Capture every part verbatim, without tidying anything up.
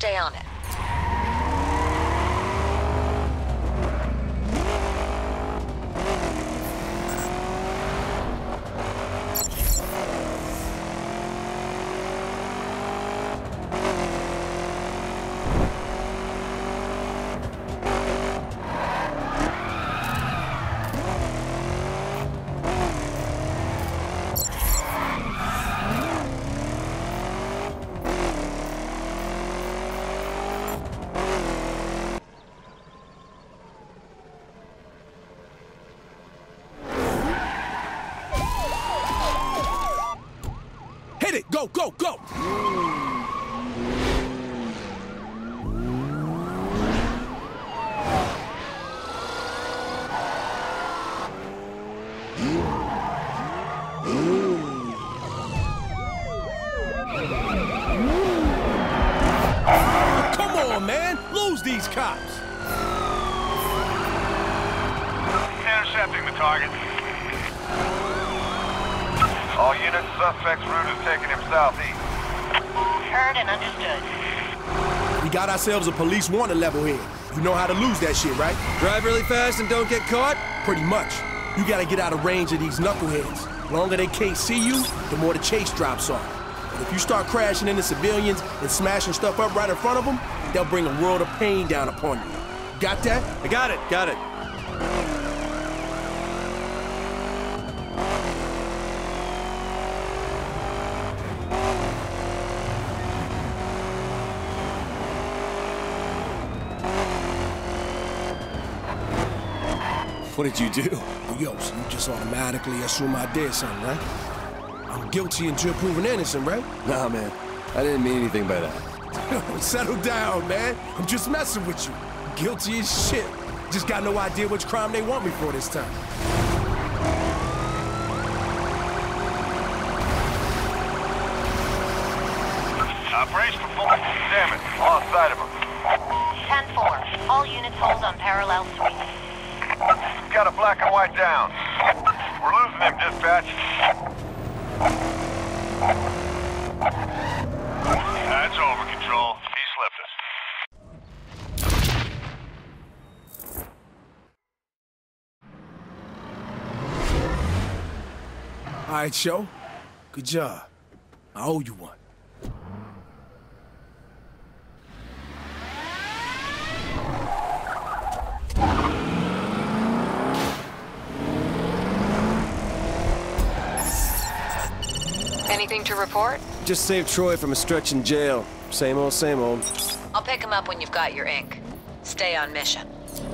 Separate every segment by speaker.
Speaker 1: stay on it.
Speaker 2: Go, go, go! Come on, man! Lose these cops!
Speaker 3: Intercepting the target. All units, suspect's route is taking him southeast.
Speaker 1: Heard and understood.
Speaker 2: We got ourselves a police wanted level here. You know how to lose that shit, right?
Speaker 4: Drive really fast and don't get caught?
Speaker 2: Pretty much. You gotta get out of range of these knuckleheads. The longer they can't see you, the more the chase drops off. And if you start crashing into civilians and smashing stuff up right in front of them, they'll bring a world of pain down upon you. Got that?
Speaker 4: I got it, got it. What did you do?
Speaker 2: Well, yo, so you just automatically assume I did something, right? I'm guilty until proven innocent, right?
Speaker 4: Nah, man. I didn't mean anything by that.
Speaker 2: Settle down, man. I'm just messing with you. Guilty as shit. Just got no idea which crime they want me for this time.
Speaker 3: Operation performance. Damn it. Lost sight of him.
Speaker 1: ten four. All units hold on parallel sweep.
Speaker 3: Got a black and white down. We're losing him, dispatch. That's over, Control. He slipped us.
Speaker 2: All right, Joe. Good job. I owe you one.
Speaker 1: Anything to report?
Speaker 4: Just saved Troy from a stretch in jail. Same old, same old.
Speaker 1: I'll pick him up when you've got your ink. Stay on mission.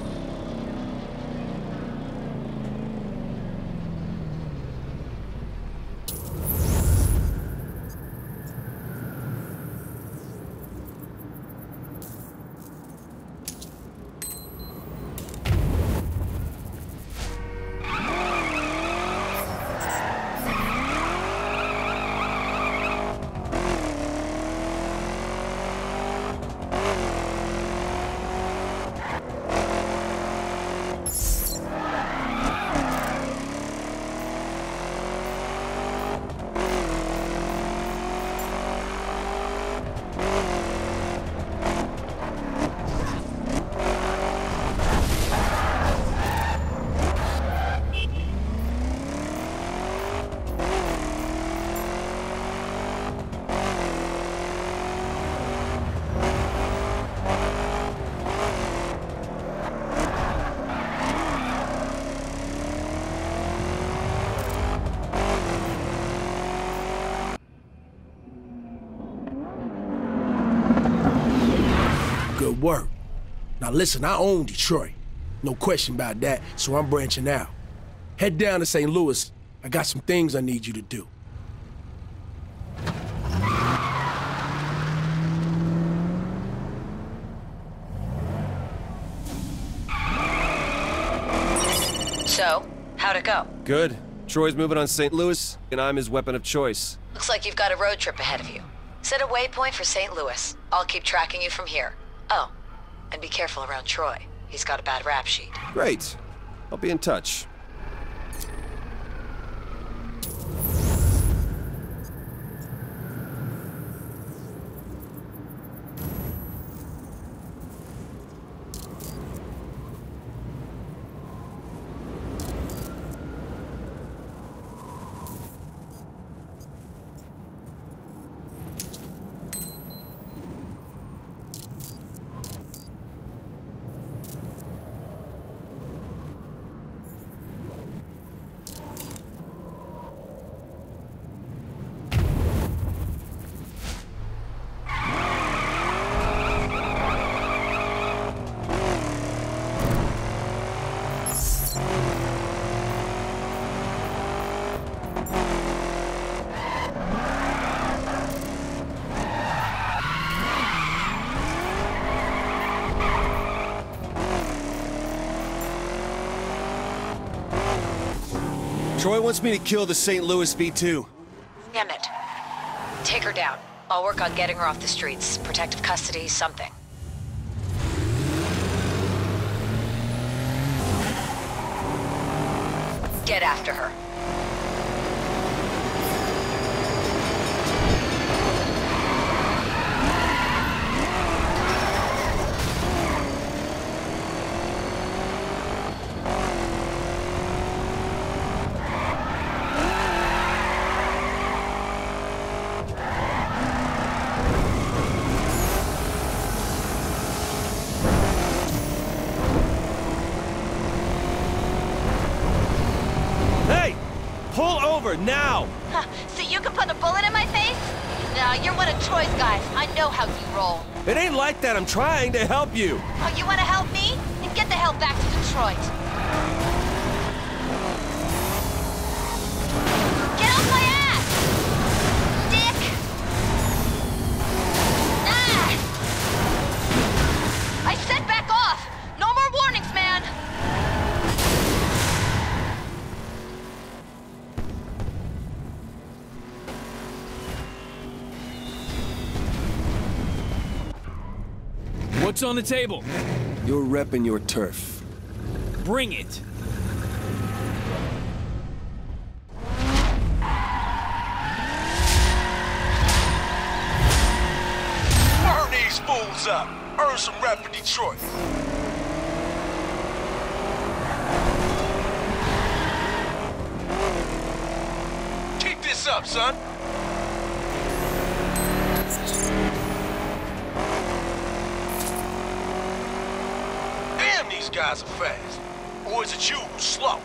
Speaker 2: Good work. Now listen, I own Detroit. No question about that, so I'm branching out. Head down to Saint Louis. I got some things I need you to do.
Speaker 1: So, how'd it go?
Speaker 4: Good. Troy's moving on Saint Louis, and I'm his weapon of choice.
Speaker 1: Looks like you've got a road trip ahead of you. Set a waypoint for Saint Louis. I'll keep tracking you from here. Oh, and be careful around Troy. He's got a bad rap sheet.
Speaker 4: Great. I'll be in touch. Troy wants me to kill the Saint Louis V two.
Speaker 1: Damn it. Take her down. I'll work on getting her off the streets. Protective custody, something. Get after her.
Speaker 4: Pull over, now!
Speaker 5: Huh, so you can put a bullet in my face? Nah, you're one of Troy's guys. I know how you roll.
Speaker 4: It ain't like that, I'm trying to help you!
Speaker 5: Oh, you wanna help me? Then get the hell back to Detroit. Get off my ass! Dick! Ah! I said back off! No more warnings, man!
Speaker 6: What's on the table?
Speaker 2: You're repping your turf.
Speaker 6: Bring it.
Speaker 3: Burn these fools up. Earn some rep for Detroit. Keep this up, son. Damn, these guys are fast. Or is it you who's slow?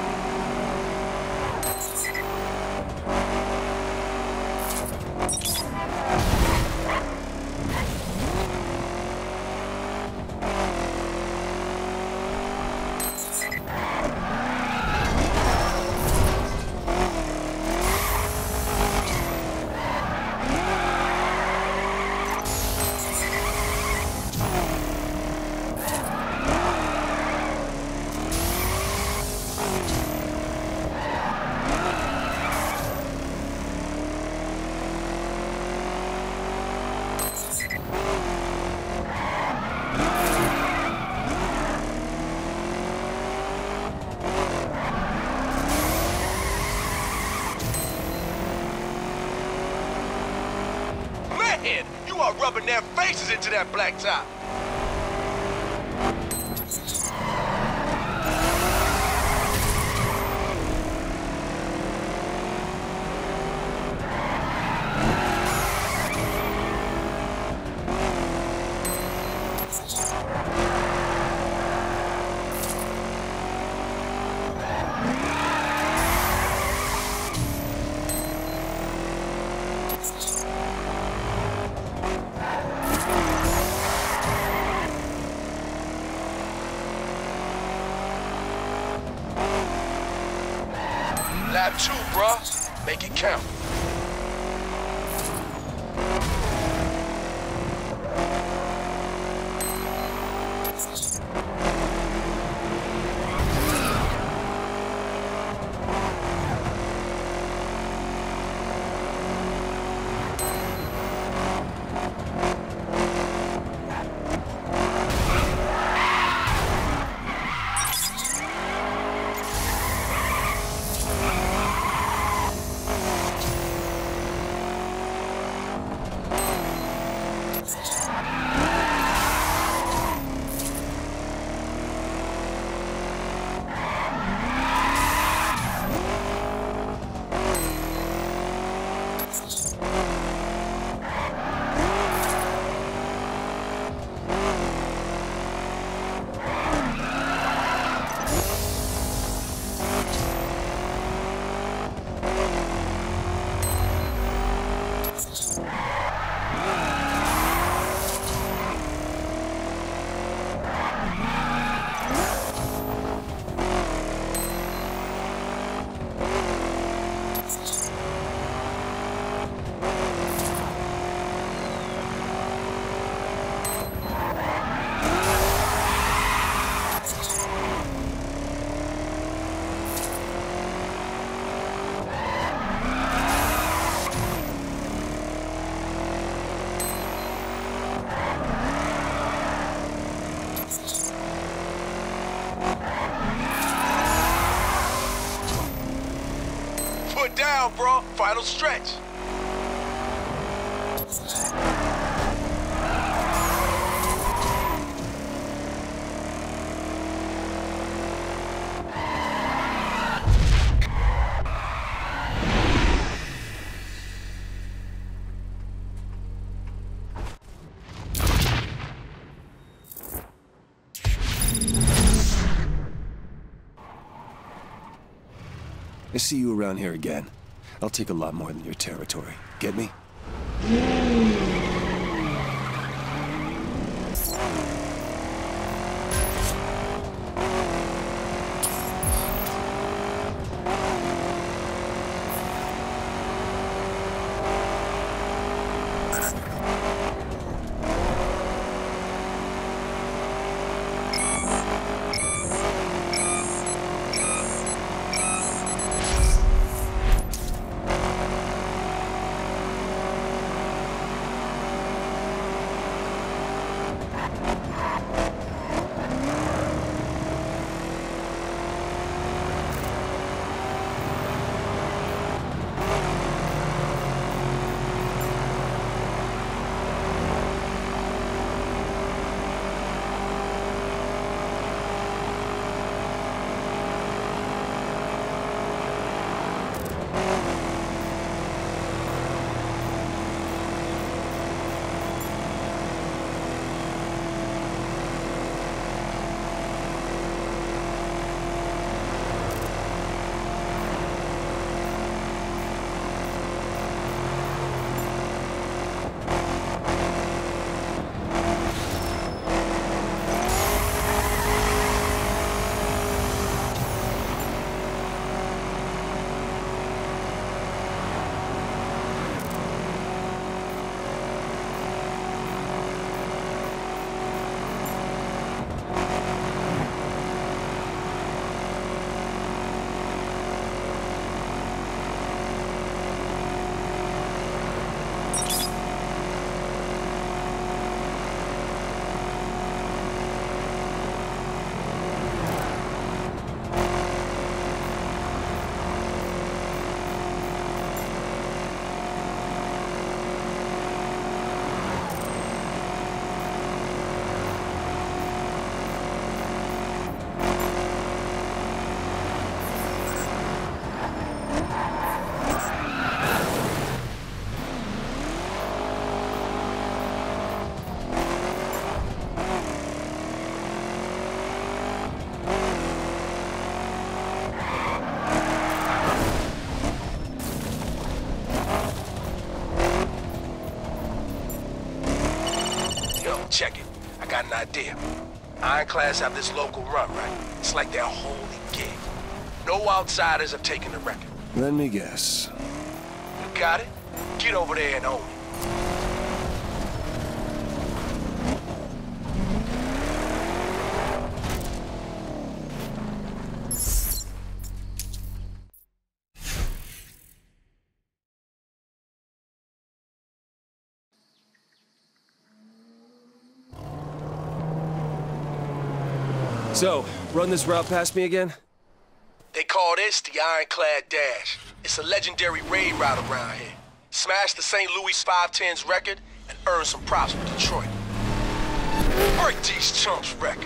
Speaker 3: Man, you are rubbing their faces into that blacktop. Lap two, bruh. Make it count.
Speaker 2: down, bro. Final stretch.
Speaker 4: I see you around here again. I'll take a lot more than your territory. Get me?
Speaker 2: Check it. I got an idea. Ironclads have this local run, right? It's like their holy gig. No outsiders have taken the record.
Speaker 4: Let me guess.
Speaker 2: You got it? Get over there and own it.
Speaker 4: So, run this route past me again?
Speaker 2: They call this the Ironclad Dash. It's a legendary raid route around here. Smash the Saint Louis five ten's record and earn some props for Detroit. Break these chumps' record.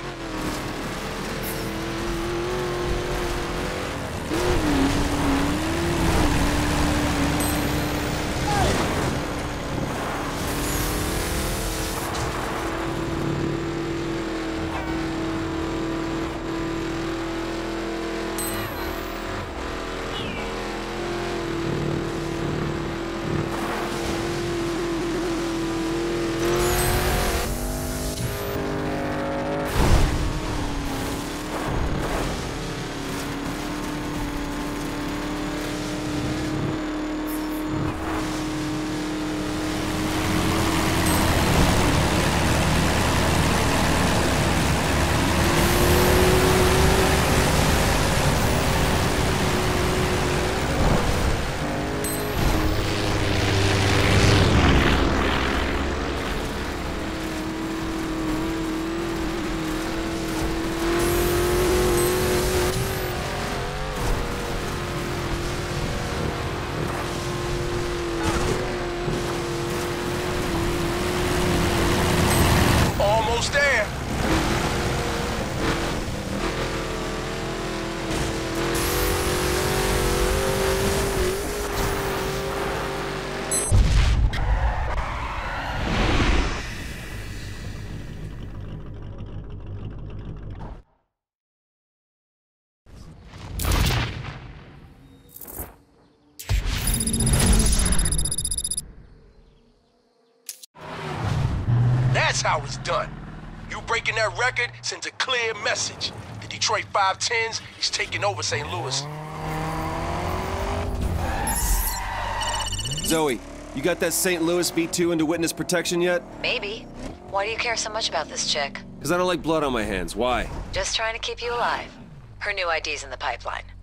Speaker 2: That's how it's done. You breaking that record sends a clear message. The Detroit five tens is taking over Saint Louis.
Speaker 4: Zoe, you got that Saint Louis V two into witness protection yet?
Speaker 1: Maybe. Why do you care so much about this chick?
Speaker 4: Because I don't like blood on my hands. Why?
Speaker 1: Just trying to keep you alive. Her new I D's in the pipeline.